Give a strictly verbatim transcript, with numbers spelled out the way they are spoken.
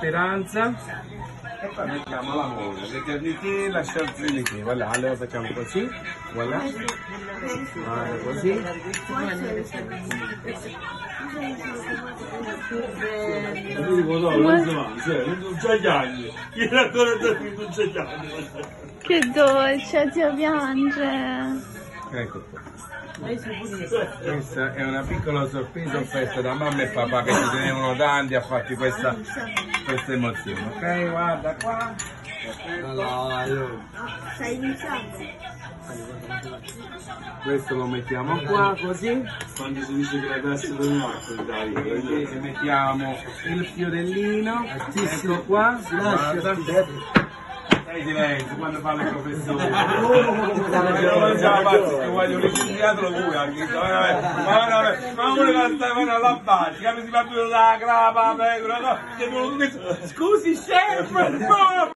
Speranza. E poi mettiamo l'amore, l'eternità, la scienza, voilà, allora facciamo così, voilà, guarda così. Io dico no, non si mangia, non c'è gli anni, io ancora non c'è gli anni. Che dolce, zio piange. Ecco qua. Questa è una piccola sorpresa offerta da mamma e papà che ci tenevano tanti a farti questa, questa emozione. Ok, guarda qua. Stai iniziando. Questo lo mettiamo qua così. Quando si dice che la testa non è acqua, dai. Quindi mettiamo il fiorellino. Ecco qua. Guarda. Stai silenzio quando parla il professore. Non ce la faccio, se voglio un licenziato lo vuoi anche. Ma uno che sta a labbare, che mi si fa più la grapa, scusi chef!